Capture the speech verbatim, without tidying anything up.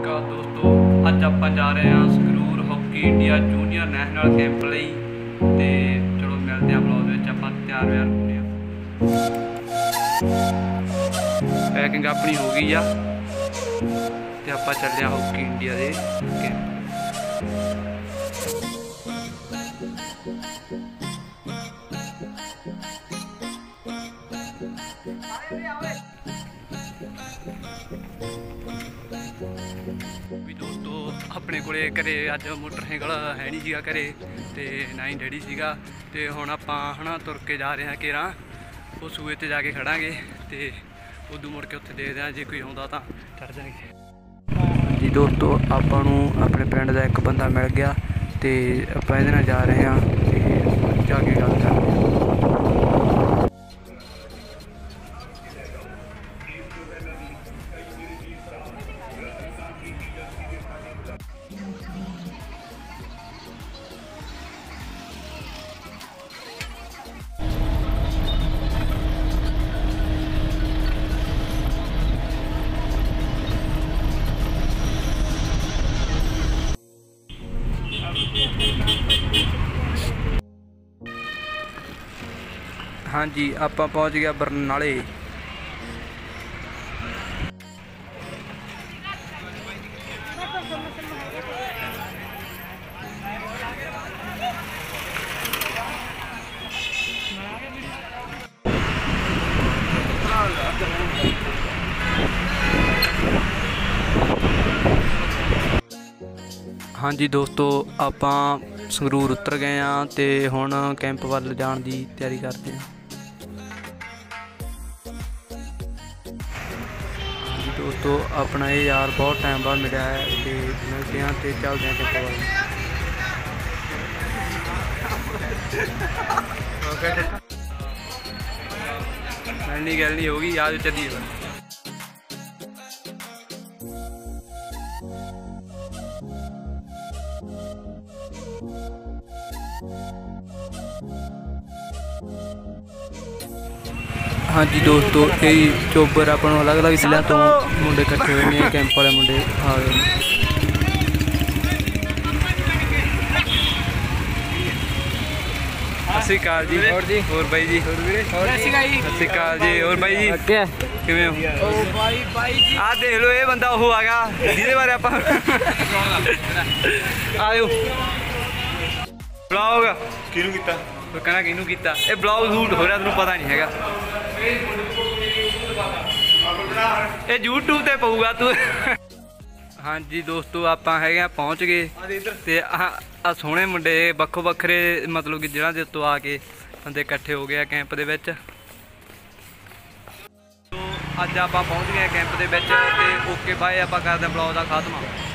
ਅਕਾਲ ਦੋਸਤੋ, ਅੱਜ ਆਪਾਂ ਜਾ ਰਹੇ ਹਾਂ Sangrur hockey India junior national camp ਲਈ। ਤੇ ਚਲੋ ਮਿਲਦੇ ਹਾਂ ਬਲੌਗ ਵਿੱਚ। ਆਪਾਂ ਤਿਆਰ ਵਿਆਰ ਹੁੰਦੇ ਹਾਂ, ਪੈਕਿੰਗ ਆਪਣੀ ਹੋ ਗਈ ਆ ਤੇ ਆਪਾਂ ਚੱਲੇ ਹਾਂ ਹਾਕੀ ਇੰਡੀਆ ਦੇ ਕੈਂਪ। ਵੀ ਦੋਸਤੋ ਆਪਣੇ ਕੋਲੇ ਘਰੇ ਅੱਜ ਮੋਟਰਸਾਈਕਲ ਹੈ नहीं ਸੀਗਾ ਘਰੇ ਤੇ ਨਾ ਹੀ ਡੈਡੀ ਸੀਗਾ ਤੇ ਹੁਣ ਆਪਾਂ ਹਨਾ ਤੁਰ ਕੇ ਜਾ ਰਹੇ ਹਾਂ ਘੇਰਾ ਉਹ ਸੂਏ ਤੇ ਜਾ ਕੇ ਖੜਾਂਗੇ ਤੇ ਉਦੋਂ ਮੁੜ ਕੇ ਉੱਥੇ ਦੇਖਦੇ ਹਾਂ ਜੇ ਕੋਈ ਆਉਂਦਾ ਤਾਂ ਚੜ ਜਾਣਗੇ। ਜੀ ਦੋਸਤੋ ਆਪਾਂ ਨੂੰ ਆਪਣੇ ਪਿੰਡ ਦਾ ਇੱਕ ਬੰਦਾ ਮਿਲ ਗਿਆ ਤੇ ਆਪਾਂ ਇਹਦੇ ਨਾਲ ਜਾ ਰਹੇ ਹਾਂ ਤੇ ਜਾ ਕੇ ਗੱਲ ਕਰਦੇ ਹਾਂ। हाँ जी आप पहुँच गया बरनाले। हाँ जी दोस्तों आप संगरूर उतर गए हाँ तो हुण कैंप वाल जाने की तैयारी करते हैं। हाँ जी दोस्तों अपना ये यार बहुत टाइम बाद मिला है तो मिलते हैं तो चलते हैं कैंप वाल। मिलनी गल नहीं होगी याद चलिए। हाँ जी दोस्तों यही चोबर अपन अलग अलग जिलों तो मुंडे इकट्ठे हुए हैं, कैंप वाले मुंडे आ गए। सत श्री अकाल जी। और जी और भाई जी और वीरे सत श्री अकाल जी। और भाई जी किवें हो? आ देख लो ये बंदा वो आ गया जिहदे बारे आप आयो ब्लॉग किहनूं कीता कहना किहनूं कीता ये ब्लॉग शूट हो रहा तेनों पता नहीं हैगा ये यूट्यूब ते पऊगा तू। हाँ जी दोस्तों आप है पहुँच गए ते आ सोहणे मुंडे बक्खो बखरे मतलब कि जिल੍ਹਿਆਂ ਦੇ ਉੱਤੋਂ आ के बंदे इकट्ठे हो गए कैंप ਦੇ ਵਿੱਚ। तो अज आप पहुँच गए कैंप ਦੇ ਵਿੱਚ ਤੇ ओके बाय आप करते ब्लॉग का खात्मा।